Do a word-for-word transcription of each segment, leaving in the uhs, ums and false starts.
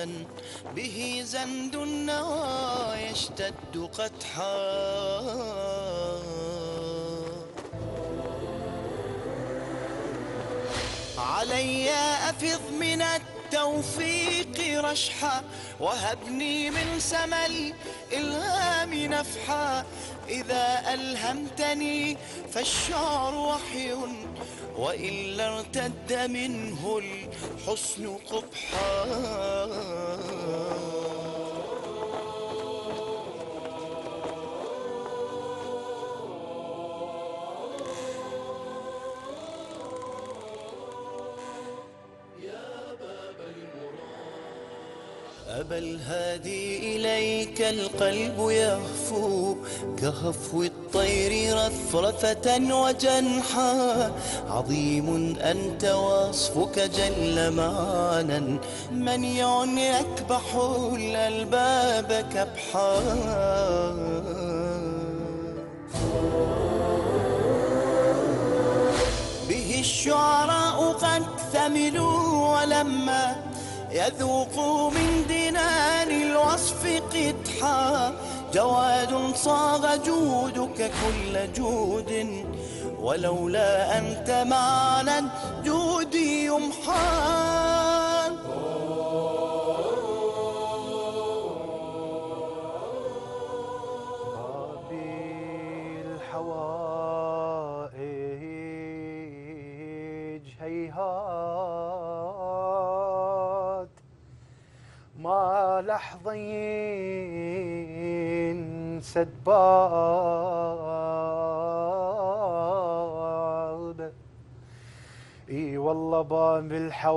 من به زند النوى يشتد قدحا. علي أفض من التوفيق رشحا، وهبني من سما الإلهام نفحا. إذا ألهمتني فالشعر وحي، وإلا ارتد منه الحسن قبحا. أبا الهادي إليك القلب يهفو كهفو الطير رثرثة وجنحا. عظيم أنت وصفك جل معنا، منيع يكبح الألباب كبحا. به الشعراء قد ثملوا، ولما يذوقوا من دنان الوصف قدحا. جواد صاغ جودك كل جود، ولولا أنت معنى الجود يمحى. الحوائج هيهات ما لحظين سد باب. اي والله باب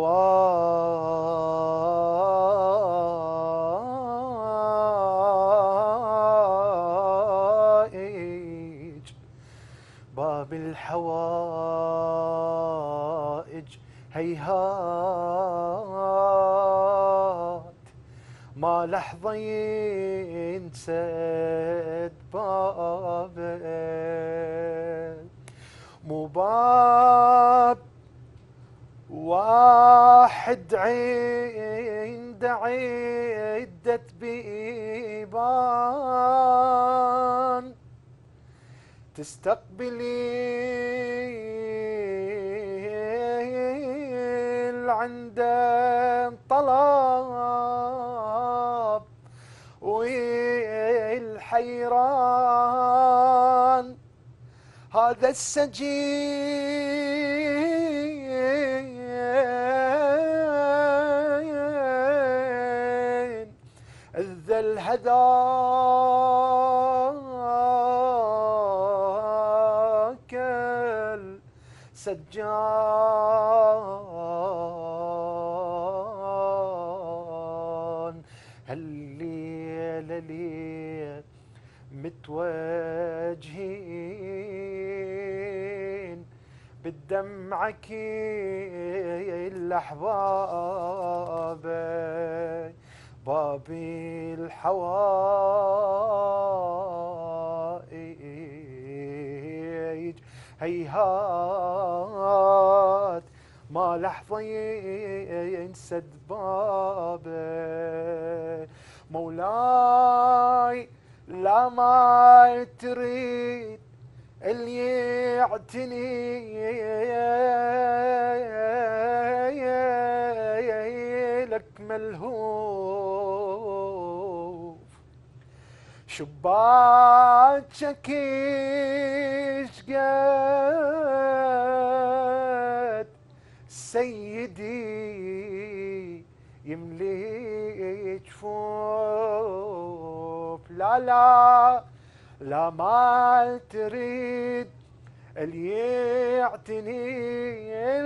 الحوائج، باب الحوائج هيهات ما لحظة ينسد بابك. مو باب واحد عند عدة بيبان تستقبلي عند طلب والحيران. هذا السجين الذل هذاك السجان. هالليلة ليل متوجهين بالدمعة الأحباب. بابي الحوائج هيهات ما لحظة ينسد بابه. مولاي لا ما تريد اللي يعتني لك ملهوف. شباكك ايش قد سيدي يملي جفوف. لا لا لا ما تريد اللي يعتني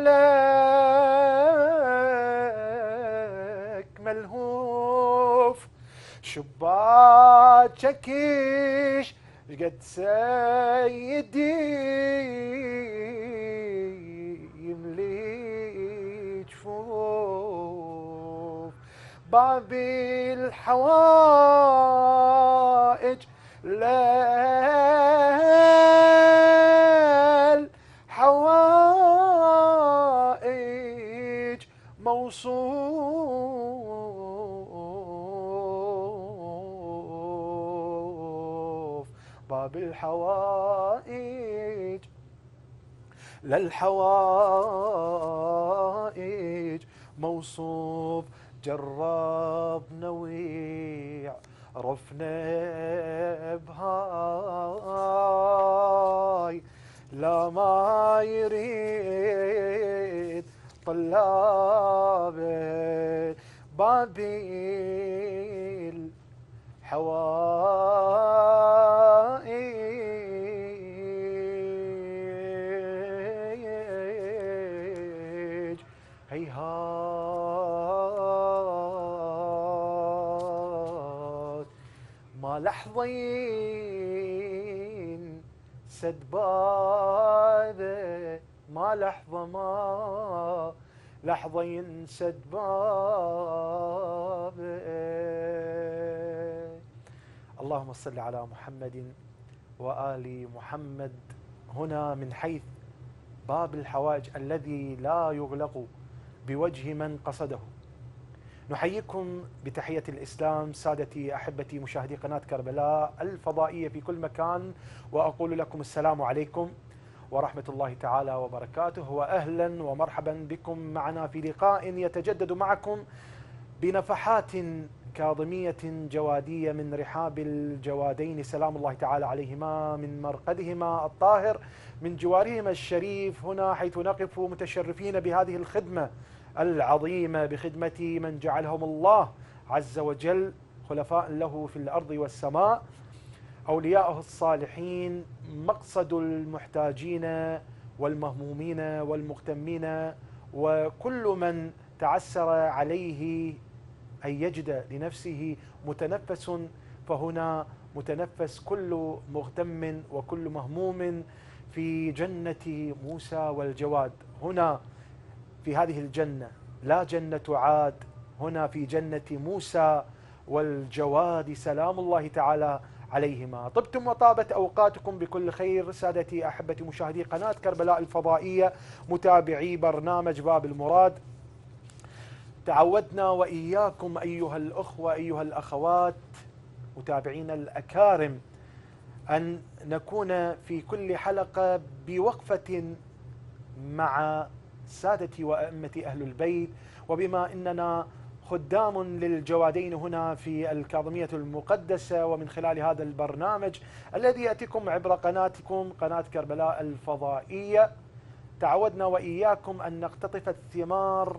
لك ملهوف. شباكك ايش قد سيدي يملي جفوف. بابي الحوائج ليل حوائج موصول باب الحوائج للحوائج موصوف جرب نويع رفنا بهاي لا ما يريد طلابه بابي الحوائج هيهات ما لحظين سد بابه ما لحظة ما لحظة ينسد بابه. اللهم صل على محمد وآل محمد. هنا من حيث باب الحوائج الذي لا يغلق بوجه من قصده، نحييكم بتحية الإسلام سادتي أحبتي مشاهدي قناة كربلاء الفضائية في كل مكان، وأقول لكم السلام عليكم ورحمة الله تعالى وبركاته، وأهلا ومرحبا بكم معنا في لقاء يتجدد معكم بنفحات كاظمية جوادية من رحاب الجوادين سلام الله تعالى عليهما، من مرقدهما الطاهر، من جوارهما الشريف، هنا حيث نقف متشرفين بهذه الخدمة العظيمة، بخدمة من جعلهم الله عز وجل خلفاء له في الأرض والسماء، أولياءه الصالحين، مقصد المحتاجين والمهمومين والمغتمين، وكل من تعسر عليه أن يجد لنفسه متنفس، فهنا متنفس كل مغتم وكل مهموم في جنة موسى والجواد. هنا في هذه الجنة لا جنة عاد، هنا في جنة موسى والجواد سلام الله تعالى عليهما. طبتم وطابت أوقاتكم بكل خير سادتي أحبتي مشاهدي قناة كربلاء الفضائية، متابعي برنامج باب المراد. تعودنا وإياكم أيها الأخوة أيها الأخوات متابعين الأكارم أن نكون في كل حلقة بوقفة مع سادتي وأئمة أهل البيت، وبما أننا خدام للجوادين هنا في الكاظمية المقدسة، ومن خلال هذا البرنامج الذي يأتيكم عبر قناتكم قناة كربلاء الفضائية، تعودنا وإياكم أن نقتطف الثمار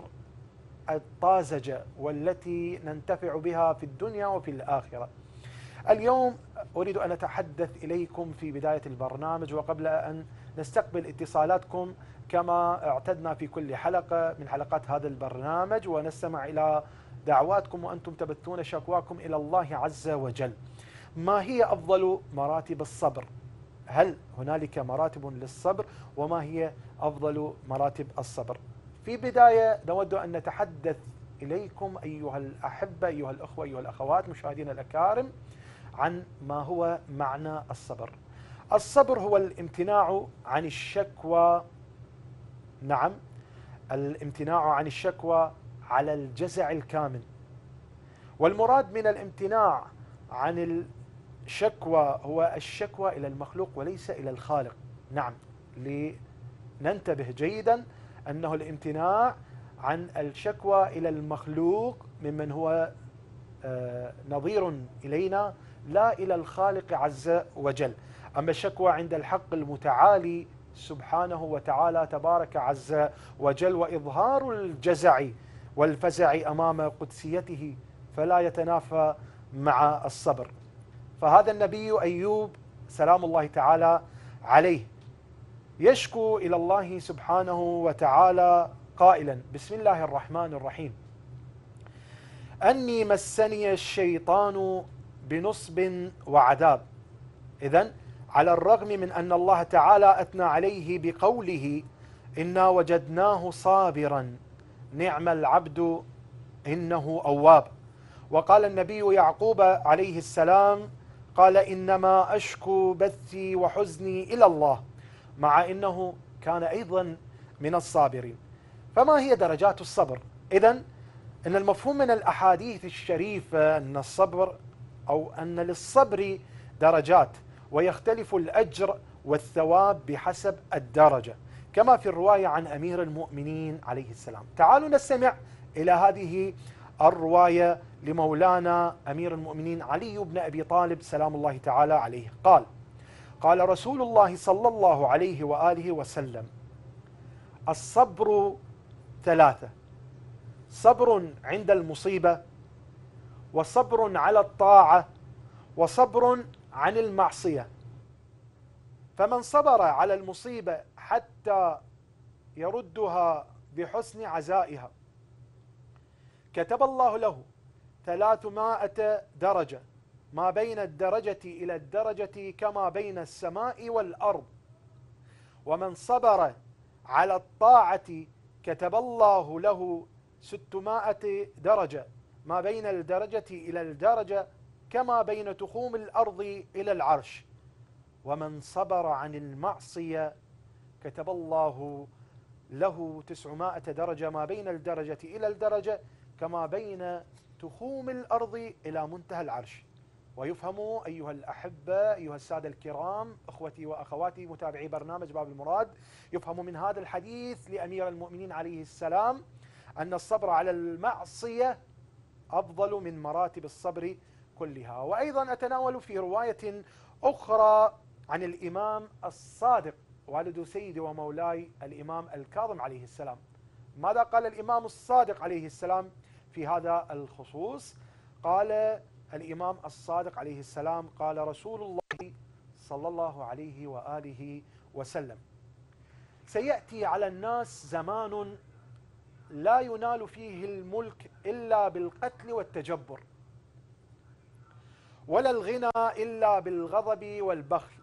الطازجة والتي ننتفع بها في الدنيا وفي الآخرة. اليوم أريد أن أتحدث إليكم في بداية البرنامج، وقبل أن نستقبل اتصالاتكم كما اعتدنا في كل حلقة من حلقات هذا البرنامج، ونستمع إلى دعواتكم وأنتم تبثون شكواكم إلى الله عز وجل. ما هي أفضل مراتب الصبر؟ هل هنالك مراتب للصبر؟ وما هي أفضل مراتب الصبر؟ في بداية نود أن نتحدث إليكم أيها الأحبة أيها الأخوة أيها الأخوات مشاهدينا الأكارم عن ما هو معنى الصبر. الصبر هو الامتناع عن الشكوى، نعم الامتناع عن الشكوى على الجزع الكامل. والمراد من الامتناع عن الشكوى هو الشكوى إلى المخلوق وليس إلى الخالق. نعم، لننتبه جيدا أنه الامتناع عن الشكوى إلى المخلوق ممن هو آه نظير إلينا، لا إلى الخالق عز وجل. أما الشكوى عند الحق المتعالي سبحانه وتعالى تبارك عز وجل، وإظهار الجزع والفزع أمام قدسيته فلا يتنافى مع الصبر. فهذا النبي أيوب سلام الله تعالى عليه يشكو إلى الله سبحانه وتعالى قائلا بسم الله الرحمن الرحيم: أني مسني الشيطان بنصب وعذاب. إذن على الرغم من أن الله تعالى أثنى عليه بقوله إنا وجدناه صابرا نعم العبد إنه أواب، وقال النبي يعقوب عليه السلام قال إنما أشكو بثي وحزني إلى الله، مع أنه كان أيضا من الصابرين. فما هي درجات الصبر؟ إذن إن المفهوم من الأحاديث الشريفة أن الصبر أو أن للصبر درجات، ويختلف الأجر والثواب بحسب الدرجة، كما في الرواية عن أمير المؤمنين عليه السلام. تعالوا نستمع إلى هذه الرواية لمولانا أمير المؤمنين علي بن أبي طالب سلام الله تعالى عليه. قال: قال رسول الله صلى الله عليه وآله وسلم: الصبر ثلاثة: صبر عند المصيبة، وصبر على الطاعة، وصبر عن المعصية. فمن صبر على المصيبة حتى يردها بحسن عزائها كتب الله له ثلاثمائة درجة، ما بين الدرجة إلى الدرجة كما بين السماء والأرض. ومن صبر على الطاعة كتب الله له ستمائة درجة، ما بين الدرجة إلى الدرجة كما بين تخوم الأرض إلى العرش. ومن صبر عن المعصية كتب الله له تسعمائة درجة، ما بين الدرجة إلى الدرجة كما بين تخوم الأرض إلى منتهى العرش. ويفهم أيها الأحبة، أيها السادة الكرام، أخوتي وأخواتي متابعي برنامج باب المراد، يفهم من هذا الحديث لأمير المؤمنين عليه السلام أن الصبر على المعصية أفضل من مراتب الصبر كلها. وأيضا أتناول في رواية أخرى عن الإمام الصادق والد سيدي ومولاي الإمام الكاظم عليه السلام. ماذا قال الإمام الصادق عليه السلام في هذا الخصوص؟ قال الإمام الصادق عليه السلام: قال رسول الله صلى الله عليه وآله وسلم: سيأتي على الناس زمان لا ينال فيه الملك إلا بالقتل والتجبر، ولا الغنى إلا بالغضب والبخل،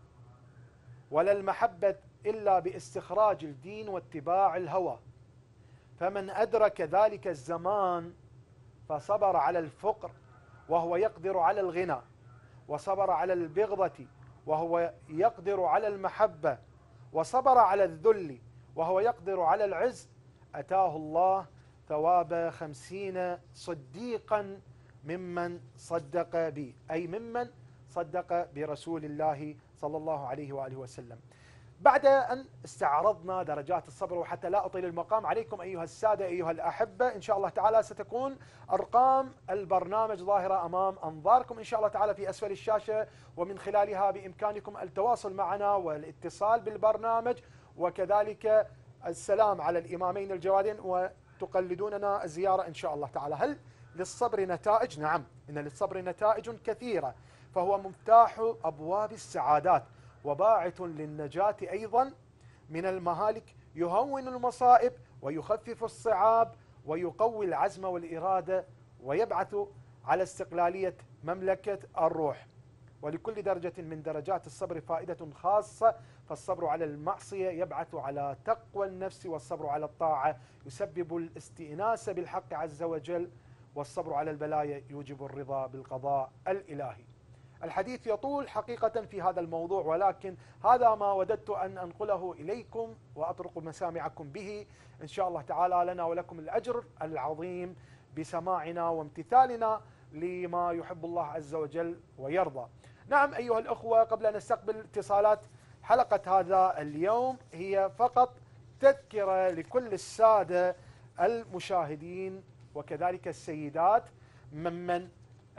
ولا المحبة إلا باستخراج الدين واتباع الهوى. فمن أدرك ذلك الزمان فصبر على الفقر وهو يقدر على الغنى، وصبر على البغضة وهو يقدر على المحبة، وصبر على الذل وهو يقدر على العز، أتاه الله ثواب خمسين صديقا ممن صدق بي، أي ممن صدق برسول الله صلى الله عليه وآله وسلم. بعد أن استعرضنا درجات الصبر، وحتى لا أطيل المقام عليكم أيها السادة أيها الأحبة، إن شاء الله تعالى ستكون أرقام البرنامج ظاهرة أمام أنظاركم إن شاء الله تعالى في أسفل الشاشة، ومن خلالها بإمكانكم التواصل معنا والاتصال بالبرنامج، وكذلك السلام على الإمامين الجوادين، وتقلدوننا الزيارة إن شاء الله تعالى. هل للصبر نتائج؟ نعم، إن للصبر نتائج كثيرة، فهو مفتاح أبواب السعادات، وباعث للنجاة أيضا من المهالك، يهون المصائب ويخفف الصعاب ويقوي العزم والإرادة، ويبعث على استقلالية مملكة الروح. ولكل درجة من درجات الصبر فائدة خاصة، فالصبر على المعصية يبعث على تقوى النفس، والصبر على الطاعة يسبب الاستئناس بالحق عز وجل، والصبر على البلايا يوجب الرضا بالقضاء الإلهي. الحديث يطول حقيقة في هذا الموضوع، ولكن هذا ما وددت أن أنقله إليكم وأطرق مسامعكم به. إن شاء الله تعالى لنا ولكم الأجر العظيم بسماعنا وامتثالنا لما يحب الله عز وجل ويرضى. نعم أيها الأخوة، قبل أن نستقبل اتصالات حلقة هذا اليوم، هي فقط تذكرة لكل السادة المشاهدين وكذلك السيدات ممن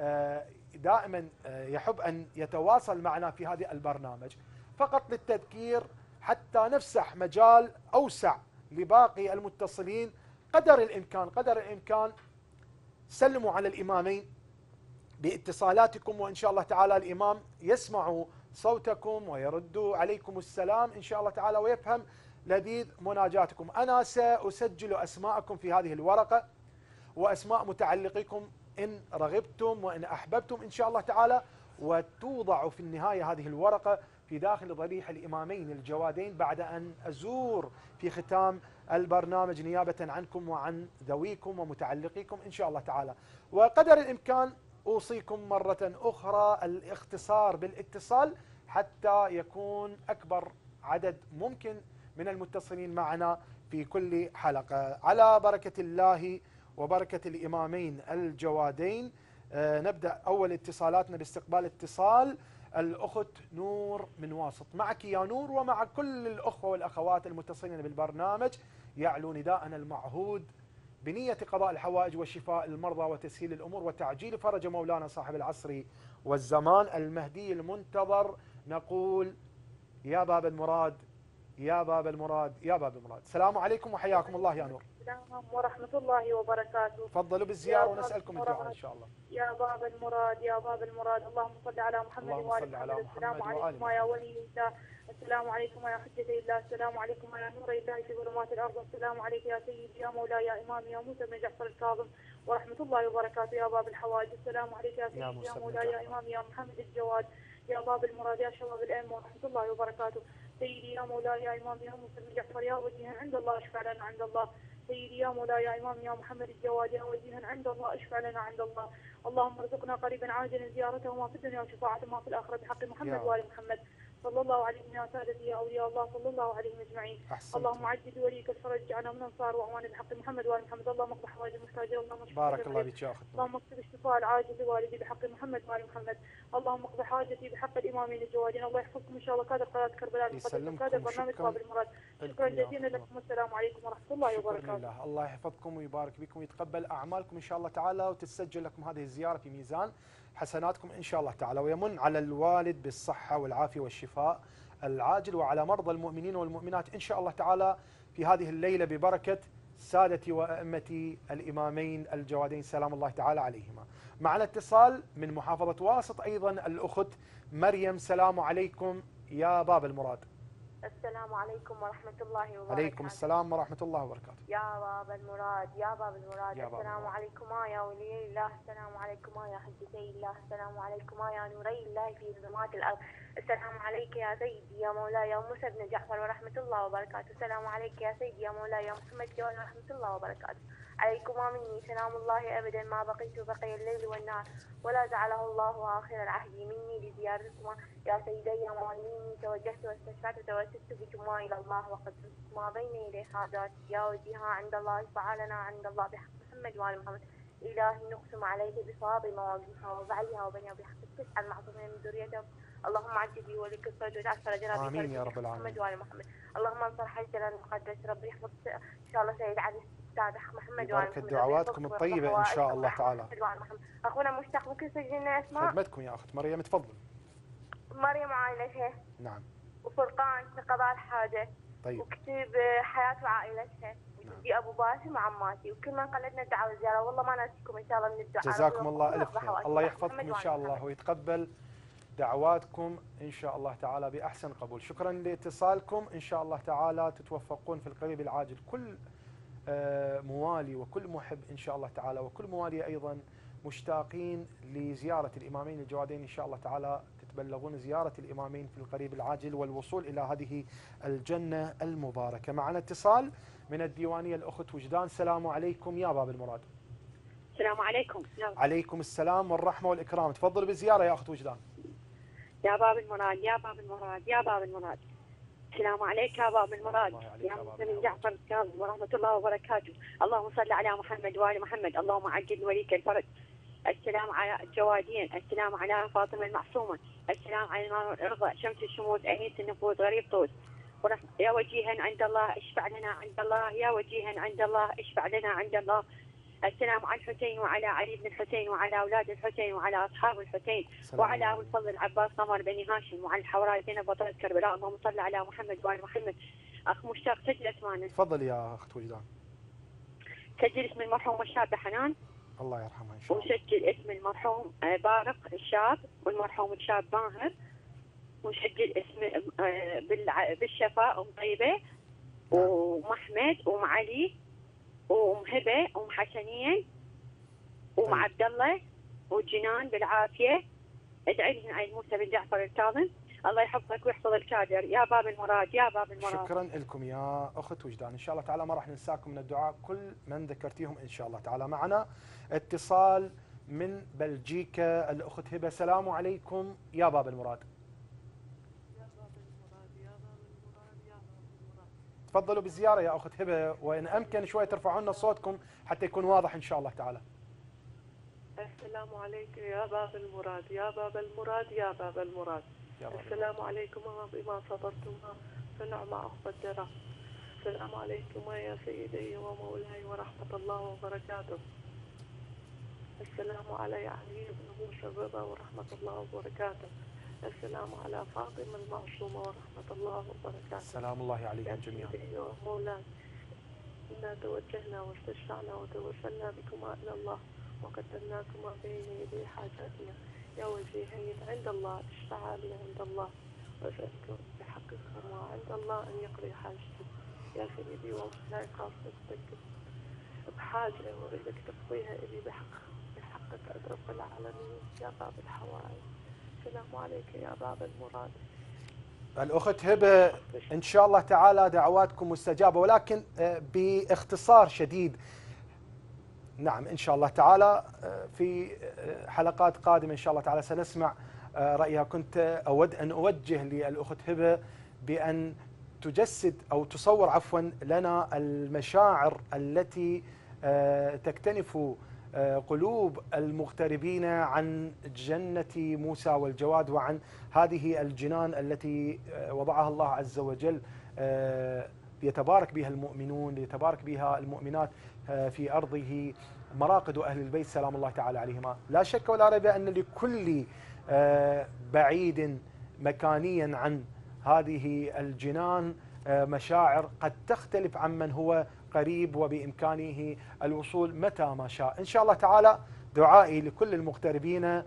دائما يحب أن يتواصل معنا في هذه البرنامج، فقط للتذكير حتى نفسح مجال أوسع لباقي المتصلين. قدر الإمكان قدر الإمكان سلموا على الإمامين باتصالاتكم، وإن شاء الله تعالى الإمام يسمع صوتكم ويرد عليكم السلام إن شاء الله تعالى، ويفهم لذيذ مناجاتكم. أنا سأسجل أسماءكم في هذه الورقة وأسماء متعلقيكم إن رغبتم وإن أحببتم إن شاء الله تعالى، وتوضع في النهاية هذه الورقة في داخل ضريح الإمامين الجوادين بعد أن أزور في ختام البرنامج نيابة عنكم وعن ذويكم ومتعلقيكم إن شاء الله تعالى. وقدر الإمكان أوصيكم مرة أخرى الاختصار بالاتصال حتى يكون أكبر عدد ممكن من المتصلين معنا في كل حلقة. على بركة الله وبركة الإمامين الجوادين، آه نبدأ أول اتصالاتنا باستقبال اتصال الأخت نور من واسط. معك يا نور ومع كل الأخوة والأخوات المتصلين بالبرنامج يعلو نداءنا المعهود بنية قضاء الحوائج وشفاء المرضى وتسهيل الأمور وتعجيل فرج مولانا صاحب العصر والزمان المهدي المنتظر. نقول يا باب المراد يا باب المراد يا باب المراد. السلام عليكم وحياكم الله يا نور. السلام ورحمة الله وبركاته. تفضلوا بالزيارة ونسألكم الدعاء إن شاء الله. يا باب المراد يا باب المراد، اللهم صل على محمد وآل محمد. السلام عليكم يا ولي الله، السلام عليكم يا حجة الله، السلام عليكم يا نور الله في ظلمات الأرض، السلام عليك يا سيدي يا مولاي يا إمامي يا موسى بن جعفر الكاظم ورحمة الله وبركاته. يا باب الحوائج، السلام عليك يا سيدي يا مولاي يا إمامي يا محمد الجواد. يا باب المراد يا شباب الأئمة ورحمة الله وبركاته. سيدي يا مولاي يا إمامي يا موسى بن جعفر يا وجيها عند الله اشفع لنا عند الله. سيدي يا مولاي يا إمام يا محمد الجواد يا وجيها عند الله اشفع لنا عند الله. اللهم ارزقنا قريبا عاجلا زيارتهما في الدنيا وشفاعتهما في الآخرة بحق محمد وآل محمد صلى الله عليهم يا سادتي يا أولياء الله صلى الله عليهم أجمعين. اللهم عجل وليك الفرج عنا من أنصار وأعوان بحق محمد وآل محمد. اللهم اقض حوائج المحتاجين، اللهم اشف بارك الله بك يا أخت. اللهم اكتب الشفاء العاجل لوالدي بحق محمد وآل محمد. اللهم اقض حاجتي بحق الإمامين الجوادين. الله يحفظكم إن شاء الله كادر قناة كربلاء المقدسة كادر برنامج باب المراد. شكرا جزيلا لكم والسلام عليكم ورحمة الله وبركاته. الله. الله يحفظكم ويبارك بكم ويتقبل أعمالكم إن شاء الله تعالى، وتسجل لكم هذه الزيارة في ميزان حسناتكم إن شاء الله تعالى، ويمن على الوالد بالصحة والعافية والشفاء العاجل وعلى مرضى المؤمنين والمؤمنات إن شاء الله تعالى في هذه الليلة ببركة سادتي وأئمتي الإمامين الجوادين سلام الله تعالى عليهما. معنا اتصال من محافظة واسط أيضا الأخت مريم. سلام عليكم يا باب المراد. السلام عليكم ورحمة الله وبركاته. عليكم السلام ورحمة الله وبركاته. يا باب المراد يا باب المراد. يا باب السلام المراد. عليكم يا ولي الله، السلام عليكم يا حجتي الله، السلام عليكم يا نوري الله في ظلمات الأرض، السلام عليك يا سيدي يا مولاي يا موسى بن جعفر ورحمة الله وبركاته. السلام عليك يا سيدي يا مولاي يا محمد جواد ورحمة الله وبركاته. عليكما مني سلام الله أبدا ما بقيت بقي الليل والنهار، ولا جعله الله آخر العهد مني لزيارتكما يا سيدي يا مواليني. توجهت واستشفعت وتوسلت بكما إلى الله وقد ما بين يدي حاجات يا وجيها عند الله فعلنا عند الله بحق محمد وآل محمد. إلهي نقسم عليك بصواب مواقفها وبعلها وبنيها بحق التسعة المعصومين من ذريتهم. اللهم عجل بي ولك الفرج وجعل فرجنا آمين يا رب العالمين. محمد وآل محمد. اللهم انصر حجنا المقدس، ربي يحفظ إن شاء الله سيد علي محمد بارك دعواتكم الطيبة إن شاء الله تعالى. أخونا مشتاق ممكن تسجلنا أسماء؟ خدمتكم يا أخت مريم تفضل. مريم عائلتها. نعم. وفرقان في قضاء الحاجة. طيب. وكتب حياة وعائلتها. وتدي أبو باسم وعماتي وكل من قلدنا الدعوة والزيارة، والله ما ناسيكم إن شاء الله من الدعاء. جزاكم الله ألف خير. الله يحفظكم إن شاء الله ويتقبل دعواتكم إن شاء الله تعالى بأحسن قبول. شكرا لاتصالكم، إن شاء الله تعالى تتوفقون في القريب العاجل. كل موالي وكل محب إن شاء الله تعالى وكل موالي أيضا مشتاقين لزيارة الإمامين الجوادين إن شاء الله تعالى تتبلغون زيارة الإمامين في القريب العاجل والوصول إلى هذه الجنة المباركة. معنا اتصال من الديوانية الأخت وجدان. السلام عليكم يا باب المراد. السلام عليكم. عليكم السلام والرحمة والإكرام. تفضل بالزيارة يا أخت وجدان. يا باب المراد يا باب المراد يا باب المراد. السلام عليك يا باب المراد يا موسى بن جعفر الكاظم ورحمة الله وبركاته. اللهم صل على محمد وآل محمد. اللهم عجل وليك الفرج. السلام على الجوادين، السلام على فاطمة المعصومة، السلام على الإمام الرضا شمس الشموس أنيس النفوس غريب طوس. يا وجيها عند الله اشفع لنا عند الله، يا وجيها عند الله اشفع لنا عند الله. السلام على الحسين وعلى علي بن الحسين وعلى أولاد الحسين وعلى أصحاب الحسين وعلى أبو الفضل العباس قمر بني هاشم وعلى الحوراء زينب بطلة كربلاء. اللهم صل على محمد وآل محمد. أخ مشتاق سجل اسمانا. تفضل يا أخت وجدان. سجل اسم المرحوم الشاب حنان. الله يرحمه إن شاء الله. وسجل اسم المرحوم بارق الشاب والمرحوم الشاب ماهر. وسجل اسم بالشفاء أم طيبة ومحمد وأم علي وأم هبة وأم حسنين وأم عبد الله وجنان بالعافية. ادعي لنا على موسى بن جعفر الكاظم. الله يحفظك ويحفظ الكادر يا باب المراد يا باب المراد. شكرا لكم يا أخت وجدان. إن شاء الله تعالى ما راح ننساكم من الدعاء كل من ذكرتيهم إن شاء الله تعالى. معنا اتصال من بلجيكا الأخت هبة. السلام عليكم يا باب المراد. تفضلوا بالزيارة يا أخت هبة، وإن أمكن شوي ترفعوا لنا صوتكم حتى يكون واضح إن شاء الله تعالى. السلام عليك يا باب المراد يا باب المراد يا باب المراد. السلام عليكم بما صبرتم فنعم عقبى الدرى. السلام عليكم يا سيدي ومولاي ورحمة الله وبركاته. السلام علي علي بن موسى الرضا ورحمة الله وبركاته. السلام على فاطمة المعصومة ورحمة الله وبركاته. سلام الله عليكم جميعا. يا سيدي ومولاي إنا توجهنا واستشفعنا وتوسلنا بكما إلى الله وقدمناكما بين يدي حاجاتنا يا وجيهين عند الله اشفعا لي عند الله وأسألك بحقكما عند الله أن يقضي حاجتي يا سيدي ومولاي خاصتك بحاجة وإذا تقضيها إلي بحق بحقك يا رب العالمين يا باب الحوائج. السلام عليك يا باب المراد. الأخت هبة إن شاء الله تعالى دعواتكم مستجابة، ولكن باختصار شديد. نعم إن شاء الله تعالى في حلقات قادمة إن شاء الله تعالى سنسمع رأيها. كنت أود أن أوجه للأخت هبة بأن تجسد أو تصور عفوا لنا المشاعر التي تكتنف قلوب المغتربين عن جنة موسى والجواد وعن هذه الجنان التي وضعها الله عز وجل يتبارك بها المؤمنون، يتبارك بها المؤمنات في أرضه مراقد أهل البيت سلام الله تعالى عليهما. لا شك ولا ريب أن لكل بعيد مكانيا عن هذه الجنان مشاعر قد تختلف عن من هو قريب وبإمكانه الوصول متى ما شاء. إن شاء الله تعالى دعائي لكل المغتربين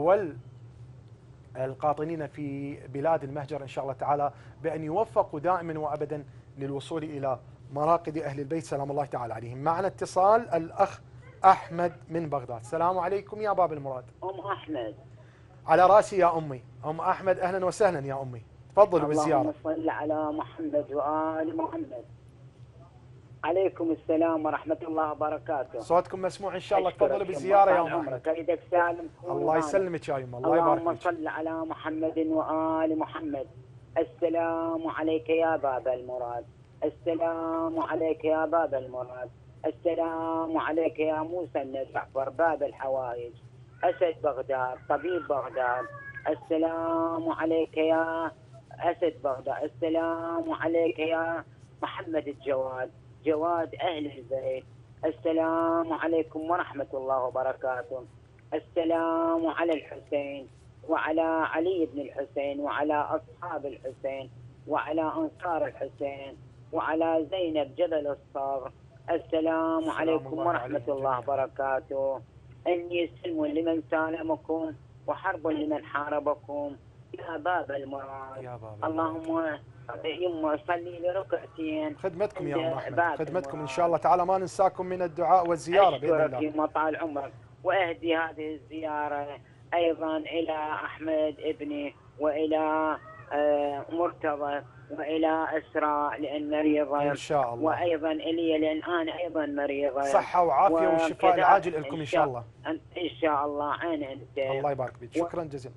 والقاطنين في بلاد المهجر إن شاء الله تعالى بأن يوفقوا دائما وأبدا للوصول إلى مراقد أهل البيت سلام الله تعالى عليهم. معنا اتصال الأخ أحمد من بغداد. السلام عليكم يا باب المراد. أم أحمد. على راسي يا أمي. أم أحمد أهلا وسهلا يا أمي، تفضلوا بالزيارة. اللهم صل على محمد وآل محمد. عليكم السلام ورحمة الله وبركاته. صوتكم مسموع إن شاء الله، تفضلوا بالزيارة يا أم أحمد. كيدك سالم. الله يسلمك يا يمه، الله يبارك فيك. اللهم صل على محمد وآل محمد. السلام عليك يا باب المراد. السلام عليك يا باب المراد. السلام عليك يا موسى بن جعفر باب الحوائج، أسد بغداد، طبيب بغداد. السلام عليك يا أسد بغداد. السلام عليك يا محمد الجواد، جواد أهل البيت. السلام عليكم ورحمة الله وبركاته. السلام على الحسين وعلى علي بن الحسين وعلى أصحاب الحسين وعلى أنصار الحسين وعلى زينب جبل الصبر. السلام عليكم ورحمة الله وبركاته. إني سلم لمن سالمكم وحرب لمن حاربكم يا باب المراد. يا باب اللهم يما صلي لركعتين. خدمتكم يا أم أحمد، خدمتكم إن شاء الله تعالى، ما ننساكم من الدعاء والزيارة بإذن الله. يما طال عمرك. وأهدي هذه الزيارة أيضا إلى أحمد ابني وإلى مرتضى وإلى أسراء لأن مريضة إن شاء الله، وأيضا إلي لأن أنا أيضا مريضة. صحة وعافية والشفاء العاجل لكم إن شاء الله. إن شاء الله أنا أنت. الله يبارك فيك. شكرا جزيلا.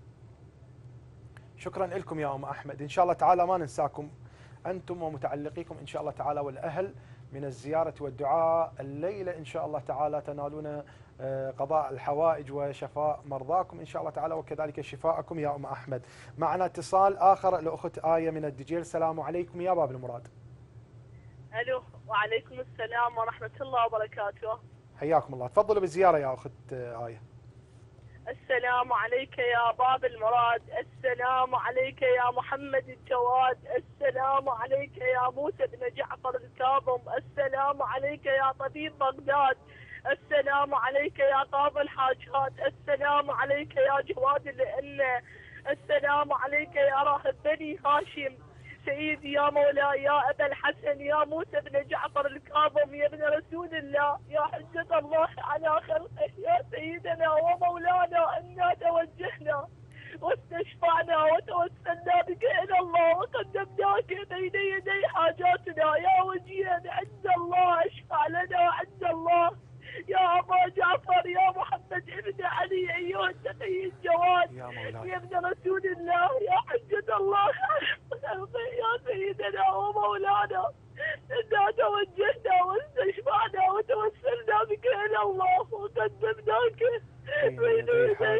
شكرا لكم يا أم أحمد. إن شاء الله تعالى ما ننساكم أنتم ومتعلقيكم إن شاء الله تعالى والأهل من الزيارة والدعاء. الليلة إن شاء الله تعالى تنالون قضاء الحوائج وشفاء مرضاكم إن شاء الله تعالى وكذلك شفاءكم يا أم أحمد. معنا اتصال آخر لأخت آية من الدجيل. السلام عليكم يا باب المراد. ألو وعليكم السلام ورحمة الله وبركاته. حياكم الله، تفضلوا بالزيارة يا أخت آية. السلام عليك يا باب المراد. السلام عليك يا محمد الجواد. السلام عليك يا موسى بن جعفر الكاظم. السلام عليك يا طبيب بغداد. السلام عليك يا قاضي الحاجات. السلام عليك يا جواد الأئمة. السلام عليك يا راهب بني هاشم. سيدي يا مولاي يا أبا الحسن يا موسى بن جعفر الكاظم يا ابن رسول الله يا حجة الله على خلقه يا سيدنا ومولانا. إنا توجهنا واستشفعنا وتوسلنا بك إلى الله وقدمناك بين يدي حاجاتنا يا وجيها عند الله. اشفع لنا عند الله يا أبا جعفر يا محمد ابن علي أيها التقي الجواد يا مولاي يا ابن رسول الله يا حجة الله يا سيدنا ومولانا. إنا توجهنا واستشفعنا وتوسلنا بك إلى الله وقدمناك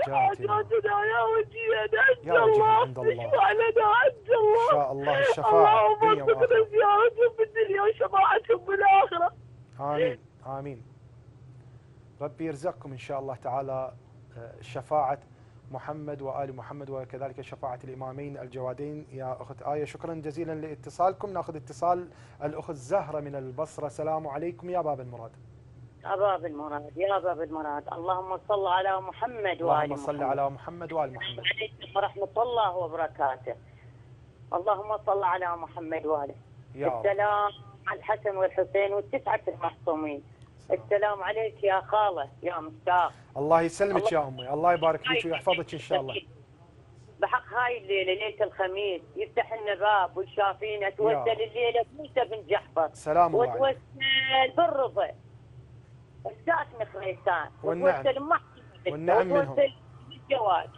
حاجاتنا يا وجيهنا عند يا وجيهنا الله عند الله. اشفع لنا عند الله. إن شاء الله الشفاعة اللهم الدنيا ارزقنا وآخرة. زيارتهم بالدنيا وشفاعتهم بالآخرة. آمين آمين. ربي يرزقكم إن شاء الله تعالى شفاعة محمد وآل محمد وكذلك شفاعة الإمامين الجوادين. يا أخت آية شكرا جزيلا لاتصالكم. ناخذ اتصال الأخت زهرة من البصرة. السلام عليكم يا باب المراد. يا باب المراد يا باب المراد اللهم صل على محمد وآل محمد. اللهم صل على محمد وآل محمد. عليكم ورحمة الله وبركاته. اللهم صل على محمد وآله. السلام على الحسن والحسين والتسعة المحصومين. السلام عليك يا خالة يا مشتاق. الله يسلمك يا أمي، الله يبارك فيك ويحفظك إن شاء الله. بحق هاي الليلة ليلة الخميس يفتح لنا باب ويشافينا. توسل الليلة موسى بن جعفر. سلام الله عليك. وتوسل بالرضا الساكن خليسان. والنعم والنعم منهم. وتوسل بالجواز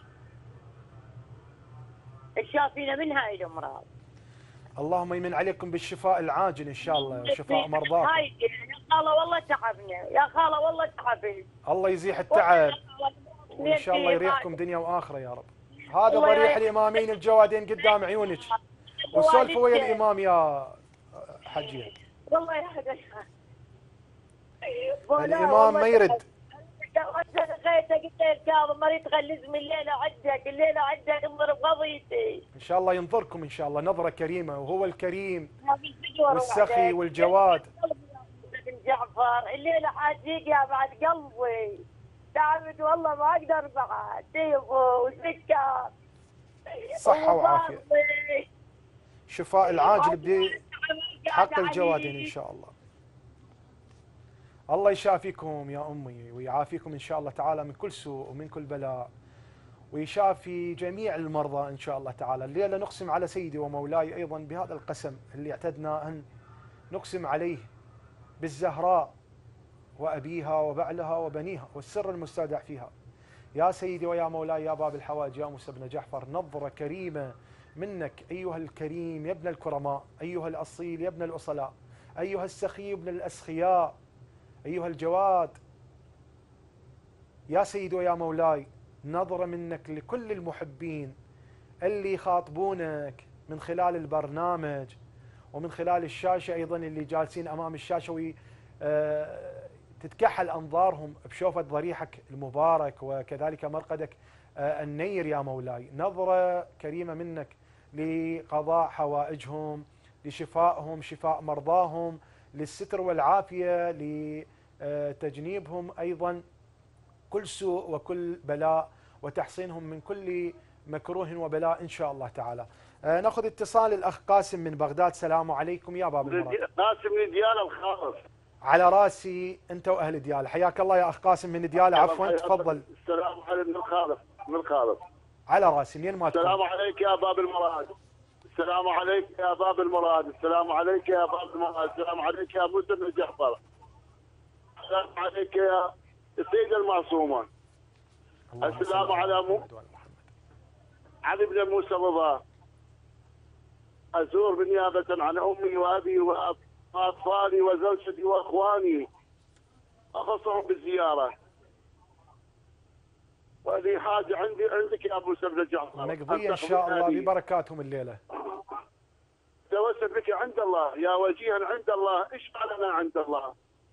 الشافينا من هاي الأمراض. اللهم يمن عليكم بالشفاء العاجل إن شاء الله وشفاء مرضاكم. هاي يا خالة والله تعبنا يا خالة والله تعبنا. الله يزيح التعب وإن شاء الله يريحكم دنيا وآخرة يا رب. هذا ضريح الإمامين الجوادين قدام عيونك وسولفوا ويا الإمام يا حجية. والله يا حاجة الإمام ما يرد. قلت له كاظم مريض غلز من الليله عندك الليله عندك انظر بقضيتي. ان شاء الله ينظركم ان شاء الله نظره كريمه وهو الكريم والسخي والجواد. بن جعفر الليله حاجيك يا بعد قلبي تعبت والله ما اقدر بعد تيفو وسكر صحه وعافيه شفاء العاجل بحق الجوادين ان شاء الله. الله يشافيكم يا أمي ويعافيكم إن شاء الله تعالى من كل سوء ومن كل بلاء ويشافي جميع المرضى إن شاء الله تعالى. الليلة نقسم على سيدي ومولاي أيضا بهذا القسم اللي اعتدنا أن نقسم عليه بالزهراء وأبيها وبعلها وبنيها والسر المستودع فيها. يا سيدي ويا مولاي يا باب الحوائج يا موسى بن جعفر نظرة كريمة منك أيها الكريم يا ابن الكرماء، أيها الأصيل يا ابن الأصلاء، أيها السخي ابن الأسخياء، أيها الجواد يا سيدي ويا مولاي. نظرة منك لكل المحبين اللي يخاطبونك من خلال البرنامج ومن خلال الشاشة أيضا اللي جالسين أمام الشاشة وتتكحل أنظارهم بشوفة ضريحك المبارك وكذلك مرقدك النير يا مولاي. نظرة كريمة منك لقضاء حوائجهم، لشفائهم، شفاء مرضاهم، للستر والعافية، لتجنيبهم أيضا كل سوء وكل بلاء وتحصينهم من كل مكروه وبلاء إن شاء الله تعالى. ناخذ اتصال الأخ قاسم من بغداد. السلام عليكم يا باب المراد. قاسم من ديالى الخالص. على راسي أنت وأهل ديالى. حياك الله يا أخ قاسم من ديالى. عفوا تفضل. السلام عليكم من الخالص من الخالص. على راسي منين ما تكون. السلام عليك يا باب المراد. السلام عليك يا باب المراد. السلام عليك يا باب المراد. السلام عليك يا موسى بن جعفر. السلام عليك يا السيدة المعصومة. السلام على مو... علي بن موسى رضا. أزور بالنيابة عن أمي وأبي وأطفالي وزوجتي وأخواني أخصهم بالزيارة. وهذه حاجة عندي عندك يا أبو موسى بن جعفر. مقضية إن شاء الله ببركاتهم الليلة. توسل بك عند الله يا وجيها عند الله، اشفع لنا عند الله.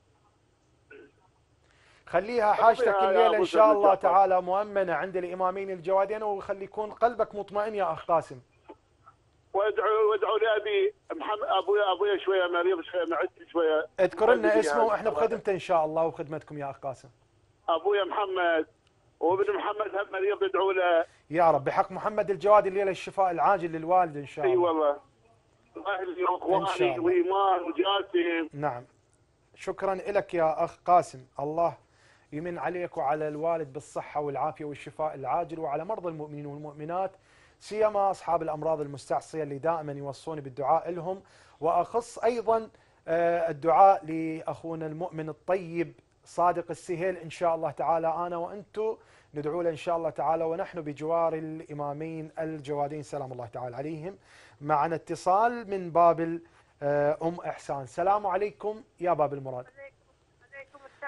خليها حاجتك الليلة إن شاء الله تعالى مؤمنة عند الإمامين الجوادين وخلي يكون قلبك مطمئن يا أخ قاسم. وادعوا وادعوا لأبي محمد أبويا أبويا شوية مريض شوية معدتي شوية. اذكر لنا اسمه وإحنا بخدمته إن شاء الله وخدمتكم يا أخ قاسم. أبويا محمد وابن محمد هم مريض ادعوا له. يا رب بحق محمد الجواد الليلة الشفاء العاجل للوالد إن شاء الله. اي والله. أهلي وإخواني وإيمان وجاسم. نعم. شكرا لك يا أخ قاسم. الله يمن عليك وعلى الوالد بالصحة والعافية والشفاء العاجل وعلى مرضى المؤمنين والمؤمنات سيما أصحاب الأمراض المستعصية اللي دائما يوصون بالدعاء لهم. وأخص أيضا الدعاء لأخونا المؤمن الطيب صادق السهيل إن شاء الله تعالى. أنا وأنتم ندعو له إن شاء الله تعالى ونحن بجوار الإمامين الجوادين سلام الله تعالى عليهم. معنا اتصال من بابل أم إحسان. السلام عليكم يا باب المراد. عليكم السلام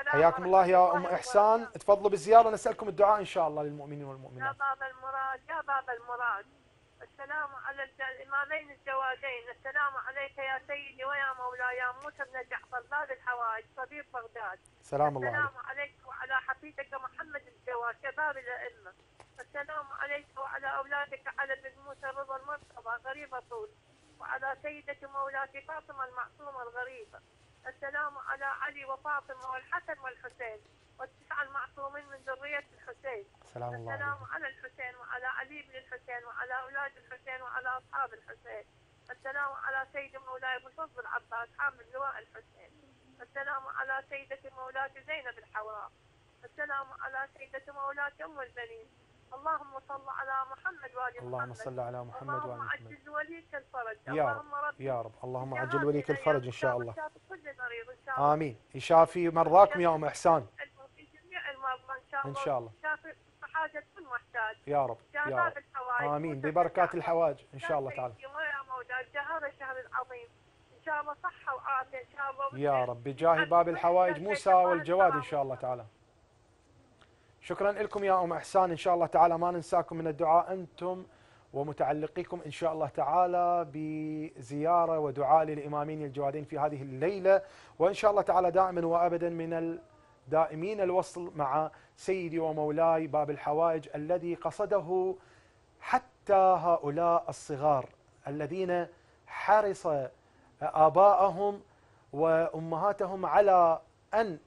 حياكم الله يا أم إحسان، تفضلوا بالزيارة نسألكم الدعاء إن شاء الله للمؤمنين والمؤمنات. يا باب المراد يا باب المراد، السلام على الإمامين الجوادين، السلام عليك يا سيدي ويا مولاي يا موسى بن جعفر باب الحوائج طبيب بغداد. سلام الله السلام عليك. عليك وعلى حفيدك محمد الجواد شباب الأئمة. السلام عليك وعلى أولادك على بن موسى رضا المرتضى غريبة طول، وعلى سيدة مولاتي فاطمة المعصومة الغريبة. السلام على علي وفاطمة والحسن والحسين والتسعة المعصومين من ذرية الحسين. سلام الله عليك. السلام على الحسين وعلى علي بن الحسين وعلى أولاد الحسين وعلى أصحاب الحسين. السلام على سيد مولاي أبو الفضل العباس حامل لواء الحسين. السلام على سيدة مولاتي زينب الحوراء. السلام على سيدة مولاتي أم البنين. اللهم صل على محمد وآل محمد. اللهم صل على محمد وآل اللهم محمد. عجل وليك الفرج. يا رب يا رب، اللهم عجل وليك الفرج إن شاء الله. آمين. يشافي مرضاكم يا أم إحسان. جميع المرضى إن شاء الله. إن شاء الله. شافي حاجة كل محتاج. يا رب يا رب. آمين ببركات الحوائج إن شاء الله تعالى. يا مولاي هذا الشهر العظيم إن شاء الله صحة وعافية إن شاء الله. يا رب بجاه باب الحوائج موسى والجواد إن شاء الله تعالى. شكرا لكم يا أم إحسان، إن شاء الله تعالى ما ننساكم من الدعاء أنتم ومتعلقيكم إن شاء الله تعالى بزيارة ودعاء للإمامين الجوادين في هذه الليلة، وإن شاء الله تعالى دائما وأبدا من الدائمين الوصل مع سيدي ومولاي باب الحوائج الذي قصده حتى هؤلاء الصغار الذين حرص آباءهم وأمهاتهم على أن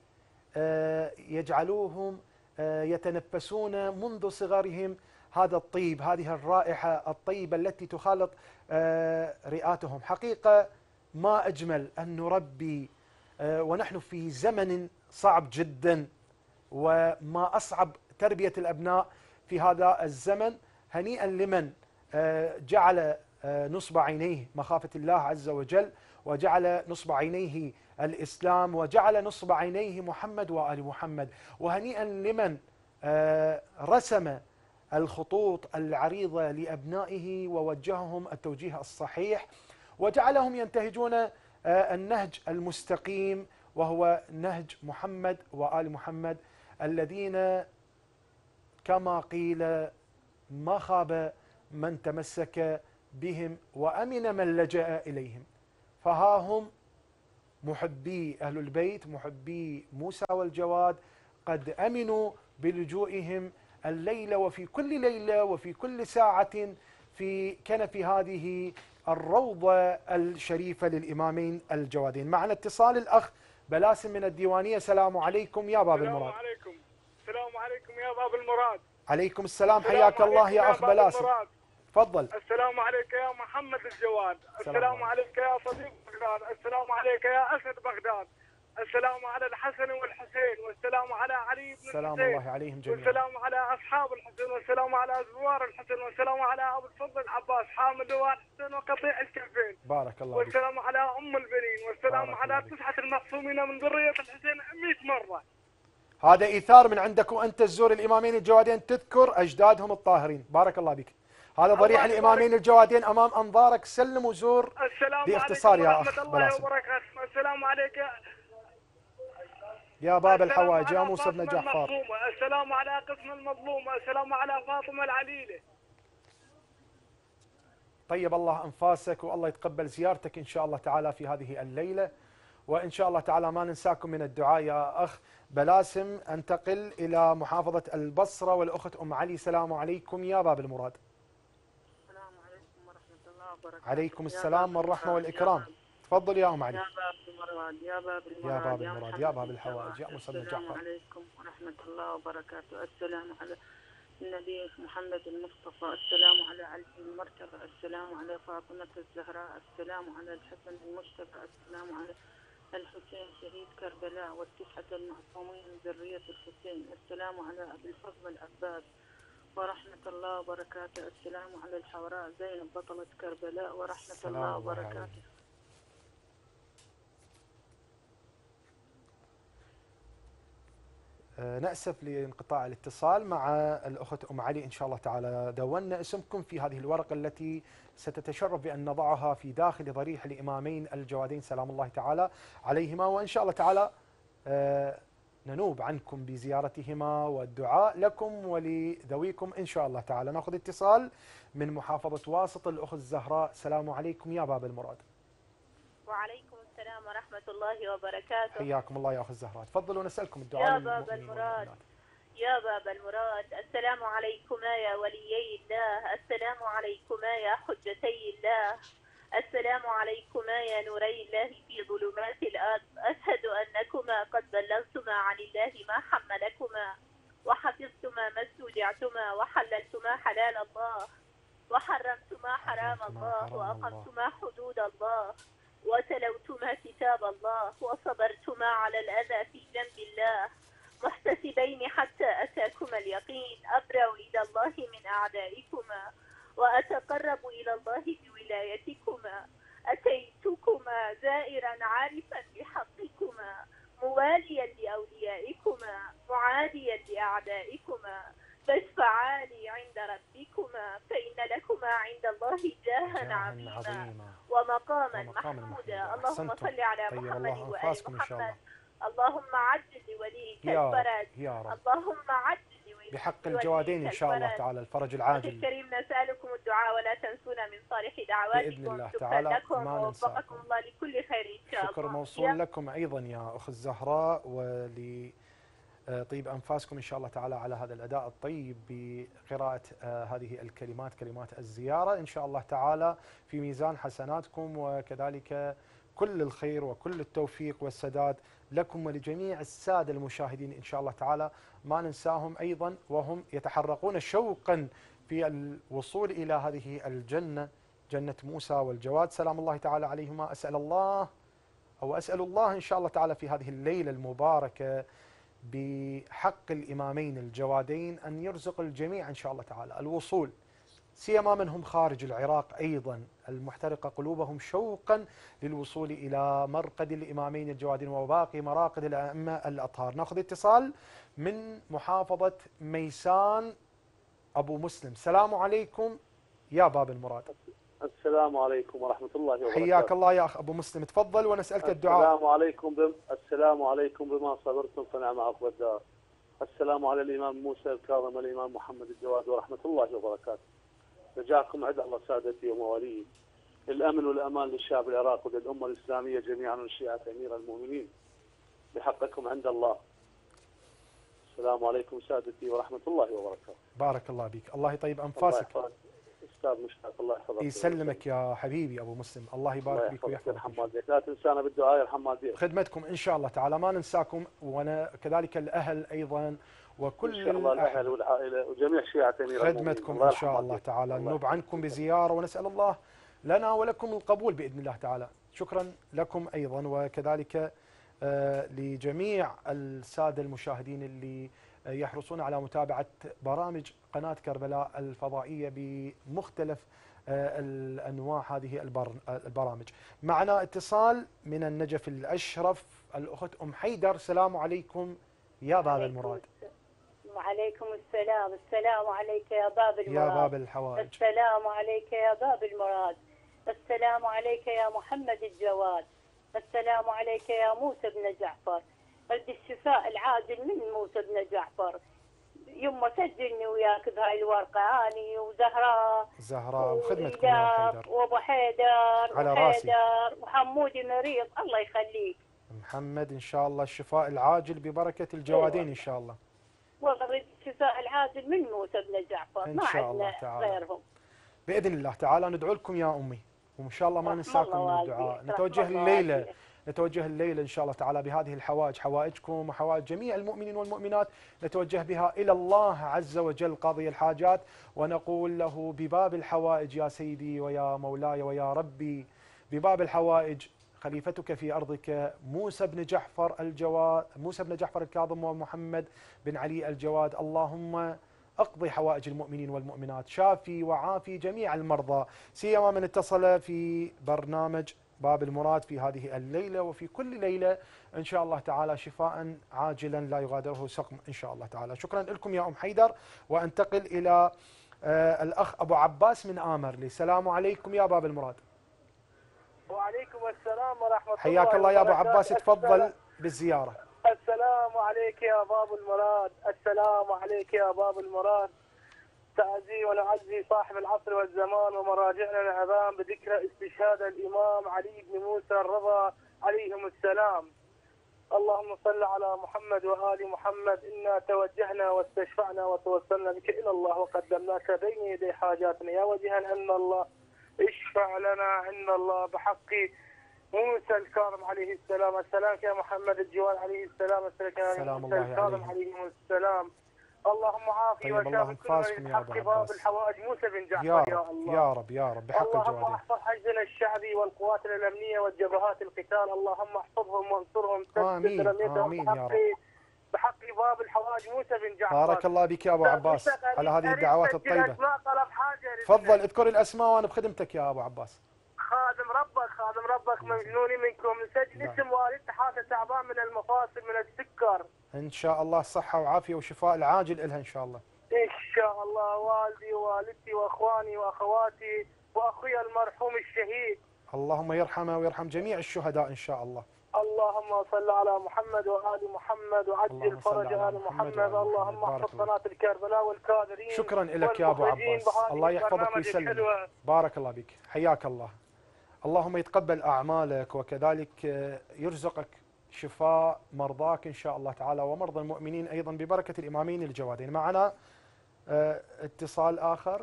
يجعلوهم يتنفسون منذ صغرهم هذا الطيب، هذه الرائحة الطيبة التي تخالط رئاتهم. حقيقة ما أجمل أن نربي ونحن في زمن صعب جدا، وما أصعب تربية الأبناء في هذا الزمن. هنيئا لمن جعل نصب عينيه مخافة الله عز وجل، وجعل نصب عينيه الإسلام، وجعل نصب عينيه محمد وآل محمد. وهنيئا لمن رسم الخطوط العريضة لأبنائه ووجههم التوجيه الصحيح، وجعلهم ينتهجون النهج المستقيم وهو نهج محمد وآل محمد الذين كما قيل ما خاب من تمسك بهم وأمن من لجأ إليهم. فها هم محبي أهل البيت، محبي موسى والجواد، قد أمنوا بلجوئهم الليلة وفي كل ليلة وفي كل ساعة في كنف هذه الروضة الشريفة للإمامين الجوادين. معنا اتصال الأخ بلاسم من الديوانية. السلام عليكم يا باب المراد. السلام عليكم. السلام عليكم يا باب المراد. عليكم السلام، حياك الله يا أخ بلاسم. تفضل. السلام عليك يا محمد الجواد. السلام عليك يا صديق بغداد. السلام عليك يا أسد بغداد. السلام على الحسن والحسين، والسلام على علي بن الحسين، سلام الله عليهم جميعا، والسلام على أصحاب الحسين، والسلام على زوار الحسين، والسلام على أبو الفضل العباس حامل لواء الحسين وقطيع الكفين. بارك الله والسلام عليك. على أم البنين، والسلام على تسعة المعصومين من ذرية الحسين مئة مرة. هذا إيثار من عندكم أنت تزور الإمامين الجوادين تذكر أجدادهم الطاهرين. بارك الله بك. هذا ضريح الإمامين الجوادين أمام أنظارك، سلم وزور باختصار يا أخ بلاسم. السلام عليك يا باب الحوائج يا موسى بن جعفر. السلام على قسم المظلومة، السلام على فاطمة العليلة. طيب الله أنفاسك والله يتقبل زيارتك إن شاء الله تعالى في هذه الليلة، وإن شاء الله تعالى ما ننساكم من الدعاء يا أخ بلاسم. أنتقل إلى محافظة البصرة والأخت أم علي. السلام عليكم يا باب المراد. السلام عليكم ورحمة الله وبركاته. عليكم السلام والرحمة والإكرام. تفضل يا أم علي. يا باب المراد يا باب المراد يا باب المراد يا باب الحوائج يا موسى بن جعفر. السلام عليكم ورحمة الله وبركاته. السلام على النبي محمد المصطفى، السلام على علي المرتضى، السلام على فاطمة الزهراء، السلام على الحسن المجتبى، السلام على الحسين شهيد كربلاء والتسعة المعصومين من ذرية الحسين، السلام على أبي الفضل العباس ورحمة الله وبركاته، السلام على الحوراء زينب بطلة كربلاء ورحمة الله وبركاته. نأسف لانقطاع الاتصال مع الأخت أم علي. إن شاء الله تعالى دوننا اسمكم في هذه الورقة التي ستتشرف بأن نضعها في داخل ضريح الإمامين الجوادين سلام الله تعالى عليهما، وإن شاء الله تعالى ننوب عنكم بزيارتهما والدعاء لكم ولذويكم إن شاء الله تعالى. نأخذ اتصال من محافظة واسط، الأخت الزهراء. السلام عليكم يا باب المراد. وعليكم السلام ورحمة الله وبركاته. حياكم الله يا أخت الزهراء، تفضلوا نسألكم الدعاء يا باب المراد. يا باب المراد، السلام عليكما يا وليي الله، السلام عليكما يا حجتي الله، السلام عليكما يا نوري الله في ظلمات الأرض. أشهد أنكما قد بلغتما عن الله ما حملكما، وحفظتما ما استودعتما، وحللتما حلال الله، وحرمتما حرام الله، وأقمتما حدود الله، وتلوتما كتاب الله، وصبرتما على الأذى في جنب الله، محتسبين حتى أتاكما اليقين. أبرأ إلى الله من أعدائكما، وأتقرب إلى الله بولايتكما. أتيتكما زائرا عارفا بحقكما، مواليا لأوليائكما، معاديا لأعدائكما، فاشفعا لي عند ربكما، فإن لكما عند الله جاها عظيما ومقاما محمودا. اللهم صل على محمد وآل محمد. اللهم عجل لوليك الفرج، اللهم عجل لوليك بحق الجوادين إن شاء الله تعالى الفرج العاجل. الكريم نسألكم الدعاء ولا تنسونا من صالح دعواتكم بإذن الله تعالى. لكم ووفقكم الله لكل خير إن شاء الله. شكر موصول لكم أيضا يا أخت الزهراء، ول طيب أنفاسكم إن شاء الله تعالى على هذا الأداء الطيب بقراءة هذه الكلمات، كلمات الزيارة إن شاء الله تعالى في ميزان حسناتكم، وكذلك كل الخير وكل التوفيق والسداد لكم ولجميع السادة المشاهدين إن شاء الله تعالى. ما ننساهم أيضا وهم يتحرقون شوقا في الوصول إلى هذه الجنة، جنة موسى والجواد سلام الله تعالى عليهما. أسأل الله أو أسأل الله إن شاء الله تعالى في هذه الليلة المباركة بحق الإمامين الجوادين أن يرزق الجميع إن شاء الله تعالى الوصول، سيما من هم خارج العراق أيضا المحترقة قلوبهم شوقا للوصول إلى مرقد الإمامين الجوادين وباقي مراقد الأئمة الأطهار. نأخذ اتصال من محافظة ميسان، أبو مسلم. السلام عليكم يا باب المراد. السلام عليكم ورحمة الله وبركاته. حياك الله يا أخ أبو مسلم، تفضل ونسألك الدعاء. السلام عليكم بم... السلام عليكم بما صبرتم فنعم عقبى الدار. السلام على الإمام موسى الكاظم والإمام محمد الجواد ورحمة الله وبركاته. رجاكم عد الله سادتي وموالي، الأمن والأمان للشعب العراقي وللأمة الإسلامية جميعا وشيعة أمير المؤمنين بحقكم عند الله. السلام عليكم سادتي ورحمة الله وبركاته. بارك الله بك، الله يطيب أنفاسك. استاذ مشتاق الله يحفظك. يسلمك يا حبيبي ابو مسلم، الله يبارك فيك ويحفظك. يرحم لا تنسانا بالدعاء يرحم والديك. خدمتكم ان شاء الله تعالى، ما ننساكم، وانا كذلك الاهل ايضا وكل ان شاء الله الاهل والعائله وجميع شيعة امير خدمتكم ان شاء الله تعالى. ننوب عنكم بزياره ونسال الله لنا ولكم القبول باذن الله تعالى. شكرا لكم ايضا، وكذلك لجميع الساده المشاهدين اللي يحرصون على متابعة برامج قناة كربلاء الفضائية بمختلف الأنواع هذه البرامج. معنا اتصال من النجف الأشرف، الأخت أم حيدر. السلام عليكم يا باب المراد. وعليكم السلام. السلام عليك يا باب المراد. يا باب الحوائج. السلام عليك يا باب المراد. السلام عليك يا محمد الجواد. السلام عليك يا موسى بن جعفر. ارد الشفاء العاجل من موسى بن جعفر. يما سجلني وياك بهاي الورقه، اني وزهراء زهراء وخدمتكم يا حيدر وابو حيدر على راسي وحمودي مريض الله يخليك. محمد ان شاء الله الشفاء العاجل ببركه الجوادين ان شاء الله. والله اريد الشفاء العاجل من موسى بن جعفر، ان شاء الله تعالى غيرهم. باذن الله تعالى ندعو لكم يا امي، وان شاء الله ما ننساكم من الدعاء. نتوجه الليله نتوجه الليلة إن شاء الله تعالى بهذه الحوائج، حوائجكم وحوائج جميع المؤمنين والمؤمنات، نتوجه بها إلى الله عز وجل قاضي الحاجات، ونقول له بباب الحوائج يا سيدي ويا مولاي ويا ربي، بباب الحوائج خليفتك في أرضك موسى بن جعفر الجواد، موسى بن جعفر الكاظم ومحمد بن علي الجواد، اللهم اقضي حوائج المؤمنين والمؤمنات، شافي وعافي جميع المرضى، سيما من اتصل في برنامج باب المراد في هذه الليلة وفي كل ليلة إن شاء الله تعالى، شفاء عاجلا لا يغادره سقم إن شاء الله تعالى. شكرا لكم يا أم حيدر، وأنتقل إلى آه الأخ أبو عباس من آمرلي. السلام عليكم يا باب المراد. وعليكم السلام ورحمة الله. حياك الله يا أبو عباس، تفضل بالزيارة. السلام عليك يا باب المراد، السلام عليك يا باب المراد. تعزي ونعزي صاحب العصر والزمان ومراجعنا العظام بذكرى استشهاد الإمام علي بن موسى الرضا عليهم السلام. اللهم صل على محمد وآل محمد. إنا توجهنا واستشفعنا وتوسلنا بك إلى الله وقدمناك بين يدي حاجاتنا يا وجها أن الله اشفع لنا عند الله بحق موسى الكاظم عليه السلام. السلام يا محمد الجواد عليه السلام. السلام موسى الكاظم عليه السلام. اللهم عافي طيب وشافي الله كل من يا حق باب الحوائج موسى بن جعفر يا يا, رب الله. يا رب يا رب بحق اللهم الجوادين. احفظ حشدنا الشعبي والقوات الامنيه والجبهات القتال، اللهم احفظهم وانصرهم. امين امين يا رب. بحق باب الحوائج موسى بن جعفر. بارك الله بك يا ابو عباس على هذه الدعوات الطيبه. تفضل اذكر الاسماء وانا بخدمتك يا ابو عباس. خادم ربك خادم ربك مجنوني منكم. نسجل اسم والدتي حالته تعبان من المفاصل من السكر. ان شاء الله صحه وعافيه وشفاء العاجل لها ان شاء الله. ان شاء الله. والدي ووالدتي واخواني واخواتي واخوي المرحوم الشهيد. اللهم يرحمه ويرحم جميع الشهداء ان شاء الله. اللهم صل على محمد وآل محمد وعجل فرج آل محمد. اللهم احفظ قناة الكربلاء والكادرين. شكرا لك يا ابو عباس، الله يحفظك ويسلمك. بارك الله بك، حياك الله. اللهم يتقبل اعمالك وكذلك يرزقك شفاء مرضاك ان شاء الله تعالى ومرضى المؤمنين ايضا ببركه الامامين الجوادين. معنا اتصال اخر.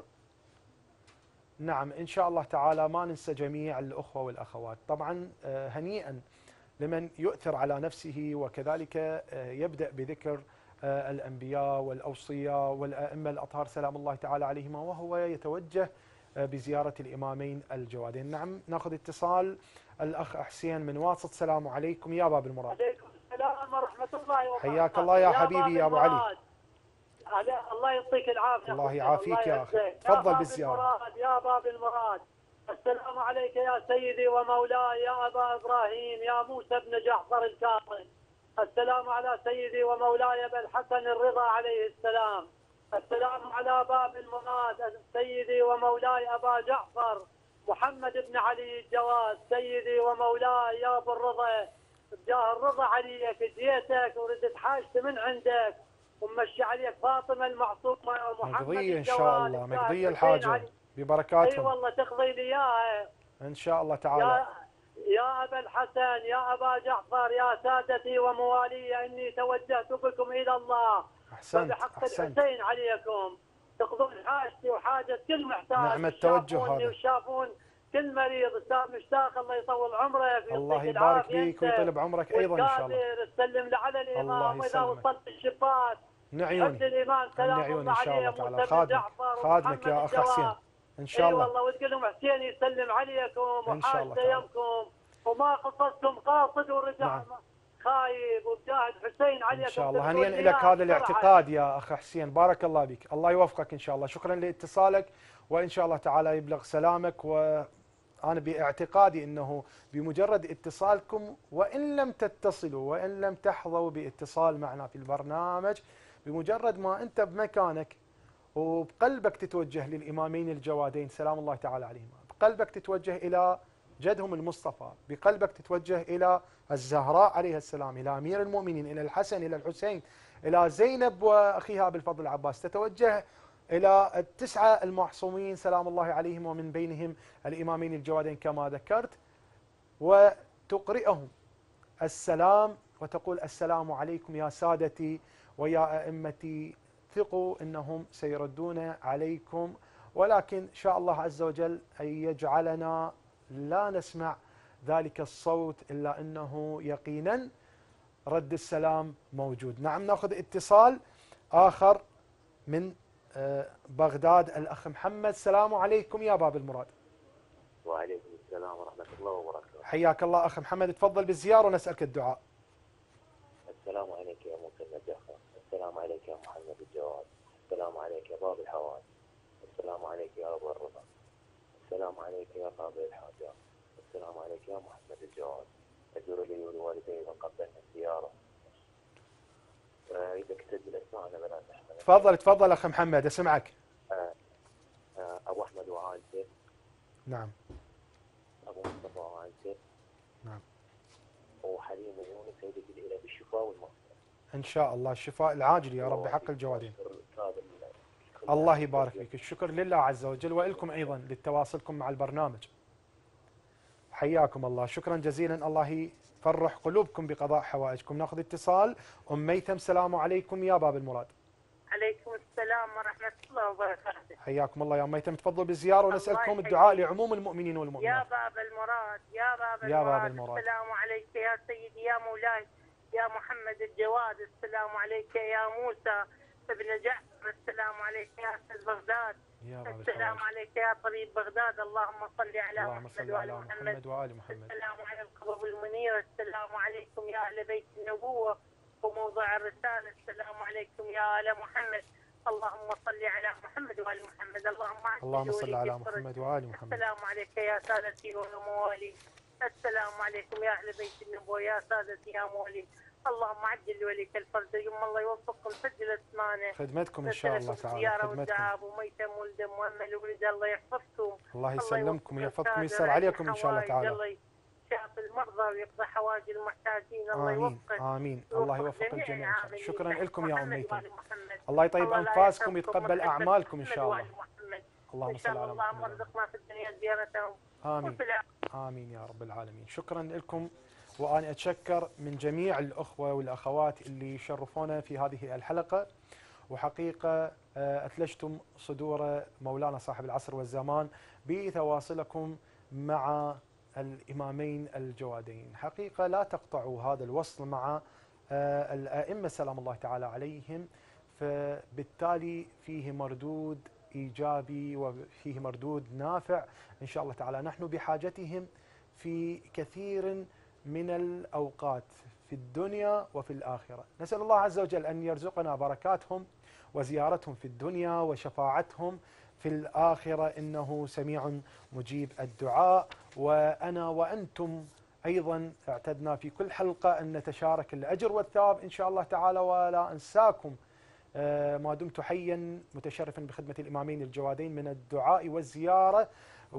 نعم ان شاء الله تعالى ما ننسى جميع الاخوه والاخوات. طبعا هنيئا لمن يؤثر على نفسه وكذلك يبدأ بذكر الأنبياء والأوصياء والأئمة الأطهار سلام الله تعالى عليهما وهو يتوجه بزيارة الإمامين الجوادين. نعم ناخذ اتصال. الأخ حسين من واسط. السلام عليكم يا باب المراد. عليكم السلام ورحمة الله وبركاته. حياك الله يا حبيبي يا أبو علي. الله يعطيك العافية. الله يعافيك يا أخي. تفضل بالزيارة. يا باب المراد. السلام عليك يا سيدي ومولاي يا أبا إبراهيم يا موسى بن جعفر الكاظم. السلام على سيدي ومولاي أبا الحسن الرضا عليه السلام. السلام على باب المراد سيدي ومولاي أبا جعفر محمد بن علي الجواد. سيدي ومولاي يا أبو الرضا بجاه الرضا عليك جيتك وردت حاجتي من عندك ومشي عليك فاطمة المعصومة ومحمد مقضية إن شاء الله مقضية الحاجة ببركاتهم. اي والله تقضي لي اياها ان شاء الله تعالى. يا يا ابا الحسن يا ابا جعفر يا سادتي وموالي اني توجهت بكم الى الله. احسنت وبحق احسنت. الحسين عليكم تقضون حاجتي وحاجه كل محتاج. نعم التوجه هذا. وشافون كل مريض استاذ مشتاق الله يطول عمرك. الله يبارك فيك ويطول بعمرك ايضا ان شاء الله. تسلم على الامام واذا وصلت الشفات نعيوني الامام سلام نعيوني ان شاء الله تعالى. خادمك خادمك يا اخ حسين ان شاء الله. اي والله وتقول لهم حسين يسلم عليكم وحاجته يمكم وما قصصتم قاصد ورجع نعم. خايب وجاهد حسين عليكم ان شاء الله. هنيئا لك هذا الاعتقاد يا اخ حسين. بارك الله بك. الله يوفقك ان شاء الله. شكرا لاتصالك وان شاء الله تعالى يبلغ سلامك. وانا باعتقادي انه بمجرد اتصالكم وان لم تتصلوا وان لم تحظوا باتصال معنا في البرنامج بمجرد ما انت بمكانك وبقلبك تتوجه للإمامين الجوادين سلام الله تعالى عليهما، بقلبك تتوجه إلى جدهم المصطفى، بقلبك تتوجه إلى الزهراء عليها السلام، إلى أمير المؤمنين، إلى الحسن، إلى الحسين، إلى زينب وأخيها بالفضل العباس، تتوجه إلى التسعة المعصومين سلام الله عليهم ومن بينهم الإمامين الجوادين كما ذكرت، وتقرئهم السلام وتقول السلام عليكم يا سادتي ويا أئمتي، ثقوا انهم سيردون عليكم، ولكن ان شاء الله عز وجل ان يجعلنا لا نسمع ذلك الصوت الا انه يقينا رد السلام موجود. نعم ناخذ اتصال اخر من بغداد. الاخ محمد. السلام عليكم يا باب المراد. وعليكم السلام ورحمه الله وبركاته. حياك الله اخ محمد. تفضل بالزياره ونسالك الدعاء. السلام عليك يا موسى بن جعفر. السلام عليك يا محمد الجواد. السلام عليك يا باب الحوائج. السلام عليك يا ابو الرضا. السلام عليك يا قاضي الحاجات. السلام عليك يا محمد الجواد. اجر لي ولوالدي من قبلنا الزياره. اذا كتبت الاسماء انا بنات احمد. تفضل تفضل اخ محمد اسمعك. آه آه ابو احمد وعائلته. نعم. ابو مصطفى وعائلته. نعم. وحليم ويونس سيدي الى بالشفاء. الشفاء والمغفرة. إن شاء الله الشفاء العاجل يا رب بحق الجوادين. الله يبارك فيك. الشكر لله عز وجل ولكم أيضا لتواصلكم مع البرنامج. حياكم الله، شكرا جزيلا، الله يفرح قلوبكم بقضاء حوائجكم. ناخذ اتصال. أم ميثم، السلام عليكم يا باب المراد. عليكم السلام ورحمة الله وبركاته. حياكم الله يا أم ميثم، تفضلوا بالزيارة ونسألكم الدعاء لعموم المؤمنين والمؤمنات. يا باب المراد يا باب يا المراد, باب المراد. السلام عليك يا سيدي يا مولاي يا محمد الجواد، السلام عليك يا موسى ابن جعفر، السلام عليك يا أسد بغداد، السلام عليك يا طبيب بغداد، اللهم صل على محمد وآل محمد وآل محمد. السلام على القبب المنير، السلام عليكم يا أهل بيت النبوة وموضع الرسالة، السلام عليكم يا آل محمد، اللهم صل على محمد وآل محمد، اللهم اللهم صل على محمد وآل محمد. السلام عليك يا سادتي وموالي، السلام عليكم يا أهل بيت النبوة يا سادتي يا موالي، اللهم عجل وليك الفرج، يوم الله يوفقكم سجل اسمانه خدمتكم ان شاء الله تعالى. زياره والدعاء وميتم ولدم وامل ولد، الله يحفظكم، الله يسلمكم ويحفظكم ويسر عليكم ان شاء الله تعالى. الله يشافي المرضى ويقضي حوائج المحتاجين، الله يوفقك. امين الله يوفق الجميع. شكرا لكم يا ام ميثم، الله يطيب انفاسكم ويتقبل اعمالكم ان شاء الله. اللهم صل على محمد. اللهم ارزقنا في الدنيا زيارتهم. امين امين يا رب العالمين. شكرا لكم، وأنا أتشكر من جميع الأخوة والأخوات اللي يشرفونا في هذه الحلقة، وحقيقة أثلجتم صدور مولانا صاحب العصر والزمان بتواصلكم مع الإمامين الجوادين. حقيقة لا تقطعوا هذا الوصل مع الأئمة سلام الله تعالى عليهم، فبالتالي فيه مردود إيجابي وفيه مردود نافع إن شاء الله تعالى. نحن بحاجتهم في كثير من الأوقات في الدنيا وفي الآخرة. نسأل الله عز وجل أن يرزقنا بركاتهم وزيارتهم في الدنيا وشفاعتهم في الآخرة، إنه سميع مجيب الدعاء. وأنا وأنتم أيضا اعتدنا في كل حلقة أن نتشارك الأجر والثواب إن شاء الله تعالى، ولا أنساكم ما دمت حيا متشرفا بخدمة الإمامين الجوادين من الدعاء والزيارة،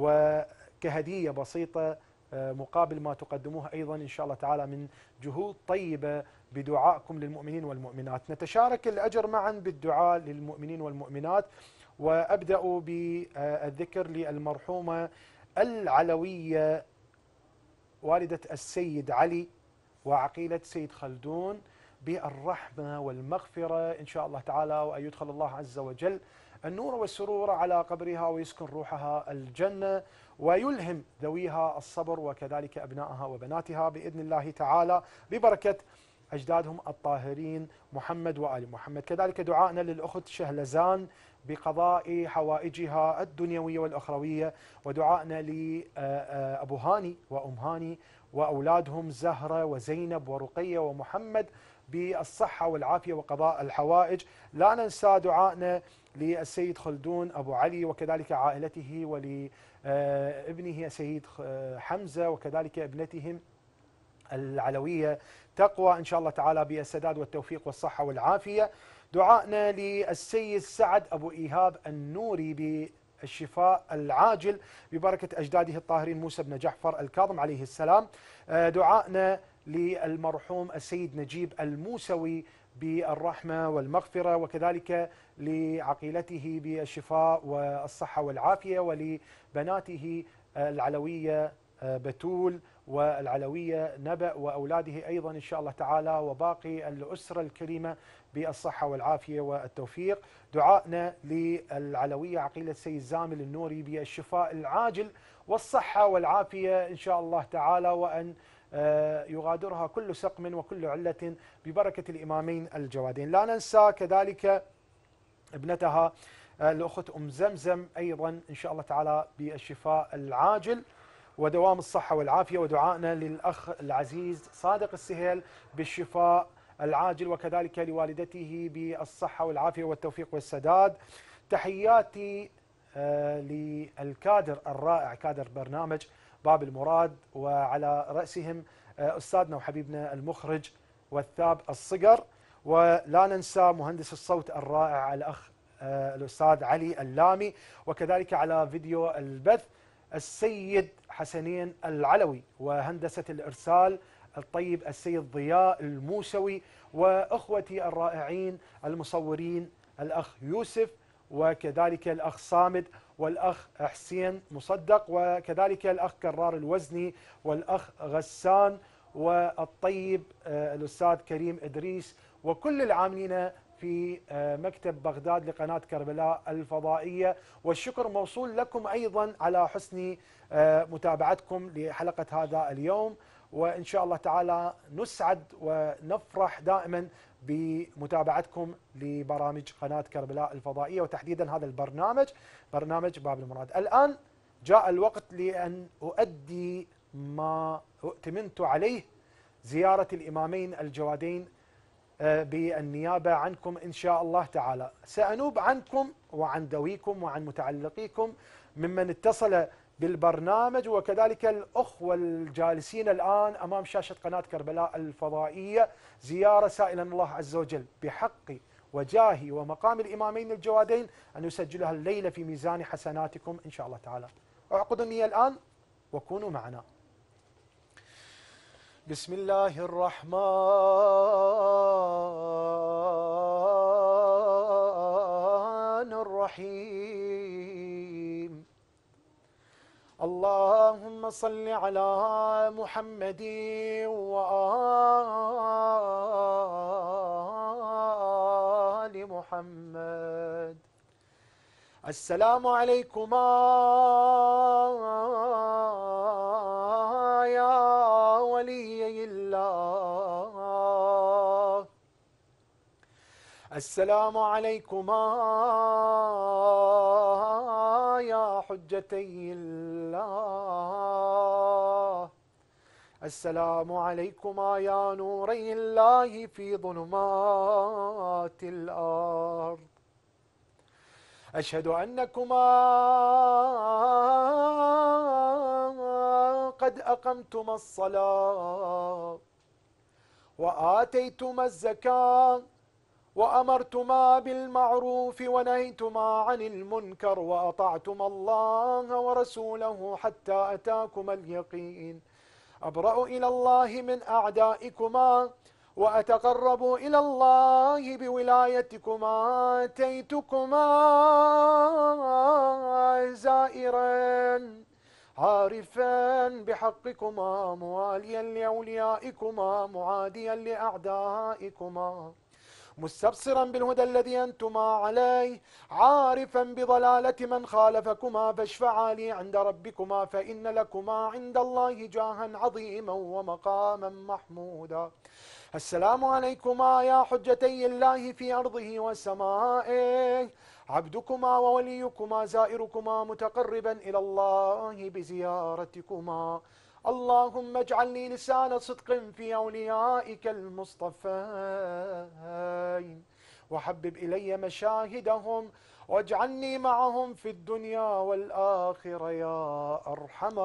وكهدية بسيطة مقابل ما تقدموه أيضا إن شاء الله تعالى من جهود طيبة بدعائكم للمؤمنين والمؤمنات. نتشارك الأجر معا بالدعاء للمؤمنين والمؤمنات، وأبدأ بالذكر للمرحومة العلوية والدة السيد علي وعقيلة سيد خلدون بالرحمة والمغفرة إن شاء الله تعالى، وأن يدخل الله عز وجل النور والسرور على قبرها ويسكن روحها الجنة، ويلهم ذويها الصبر وكذلك أبنائها وبناتها بإذن الله تعالى ببركة أجدادهم الطاهرين محمد وآل محمد. كذلك دعائنا للأخت شهلزان بقضاء حوائجها الدنيوية والأخروية، ودعائنا لأبو هاني وأم هاني وأولادهم زهرة وزينب ورقية ومحمد بالصحة والعافية وقضاء الحوائج. لا ننسى دعائنا للسيد خلدون أبو علي وكذلك عائلته ولابنه السيد حمزة وكذلك ابنتهم العلوية تقوى إن شاء الله تعالى بالسداد والتوفيق والصحة والعافية. دعائنا للسيد سعد أبو إيهاب النوري بالشفاء العاجل ببركة أجداده الطاهرين موسى بن جعفر الكاظم عليه السلام. دعائنا للمرحوم السيد نجيب الموسوي بالرحمة والمغفرة، وكذلك لعقيلته بالشفاء والصحة والعافية، ولبناته العلوية بتول والعلوية نبأ وأولاده أيضا إن شاء الله تعالى، وباقي الأسرة الكريمة بالصحة والعافية والتوفيق. دعائنا للعلوية عقيلة السيد زامل النوري بالشفاء العاجل والصحة والعافية إن شاء الله تعالى، وأن يغادرها كل سقم وكل علة ببركة الإمامين الجوادين. لا ننسى كذلك ابنتها الأخت أم زمزم أيضا إن شاء الله تعالى بالشفاء العاجل ودوام الصحة والعافية. ودعائنا للأخ العزيز صادق السهيل بالشفاء العاجل، وكذلك لوالدته بالصحة والعافية والتوفيق والسداد. تحياتي للكادر الرائع كادر برنامج باب المراد، وعلى رأسهم أستاذنا وحبيبنا المخرج والثاب الصقر، ولا ننسى مهندس الصوت الرائع الأخ الأستاذ علي اللامي، وكذلك على فيديو البث السيد حسنين العلوي، وهندسة الإرسال الطيب السيد ضياء الموسوي، وأخوتي الرائعين المصورين الأخ يوسف، وكذلك الأخ صامد، والأخ حسين مصدق، وكذلك الأخ كرار الوزني، والأخ غسان، والطيب الأستاذ كريم إدريس، وكل العاملين في مكتب بغداد لقناة كربلاء الفضائية. والشكر موصول لكم أيضا على حسن متابعتكم لحلقة هذا اليوم، وإن شاء الله تعالى نسعد ونفرح دائما بمتابعتكم لبرامج قناة كربلاء الفضائية، وتحديدا هذا البرنامج برنامج باب المراد. الآن جاء الوقت لأن أؤدي ما اؤتمنت عليه، زيارة الإمامين الجوادين بالنيابة عنكم إن شاء الله تعالى. سأنوب عنكم وعن ذويكم وعن متعلقيكم ممن اتصل بالبرنامج، وكذلك الأخوة الجالسين الآن أمام شاشة قناة كربلاء الفضائية، زيارة سائلا الله عز وجل بحق وجاه ومقام الإمامين الجوادين أن يسجلها الليلة في ميزان حسناتكم إن شاء الله تعالى. اعقدوا النية الآن وكونوا معنا. بسم الله الرحمن الرحيم. اللهم صل على محمد وآل محمد. السلام عليكما يا ولي الله. السلام عليكما يا حجتي الله. السلام عليكما يا نوري الله في ظلمات الأرض. أشهد أنكما قد أقمتما الصلاة وآتيتما الزكاة وأمرتما بالمعروف ونهيتما عن المنكر وأطعتما الله ورسوله حتى أتاكما اليقين. أبرأ إلى الله من أعدائكما وأتقرب إلى الله بولايتكما. أتيتكما زائرا عارفا بحقكما، مواليا لأوليائكما، معاديا لأعدائكما، مستبصرا بالهدى الذي أنتما عليه، عارفا بضلالة من خالفكما، فاشفعا لي عند ربكما فإن لكما عند الله جاها عظيما ومقاما محمودا. السلام عليكما يا حجتي الله في أرضه وسمائه. عبدكما ووليكما زائركما متقربا إلى الله بزيارتكما. اللهم اجعلني لسان صدق في أوليائك المصطفين، وحبب إلي مشاهدهم، واجعلني معهم في الدنيا والآخرة يا أرحم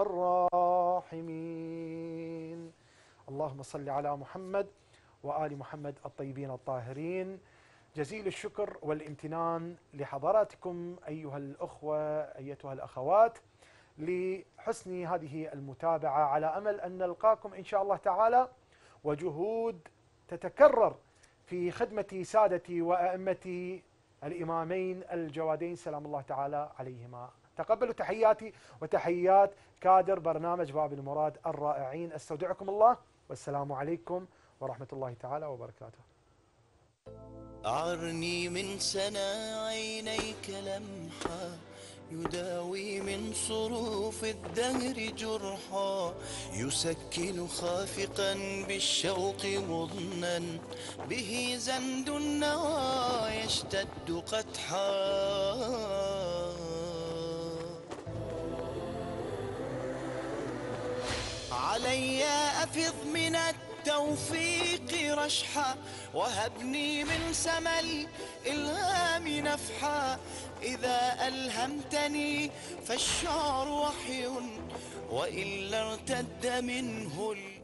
الراحمين. اللهم صل على محمد وآل محمد الطيبين الطاهرين. جزيل الشكر والامتنان لحضراتكم أيها الأخوة أيتها الأخوات لحسن هذه المتابعة، على أمل أن نلقاكم إن شاء الله تعالى، وجهود تتكرر في خدمة سادتي وأئمتي الإمامين الجوادين سلام الله تعالى عليهما. تقبلوا تحياتي وتحيات كادر برنامج باب المراد الرائعين. استودعكم الله والسلام عليكم ورحمة الله تعالى وبركاته. أعرني من سنا عينيك لمحا، يداوي من صروف الدهر جرحا، يسكن خافقا بالشوق مضنا، به زند النوى يشتد قدحا. علي أفض من التوفيق رشحا، وهبني من سما الإلهام نفحا. إذا ألهمتني فالشعر وحي، وإلا ارتد منه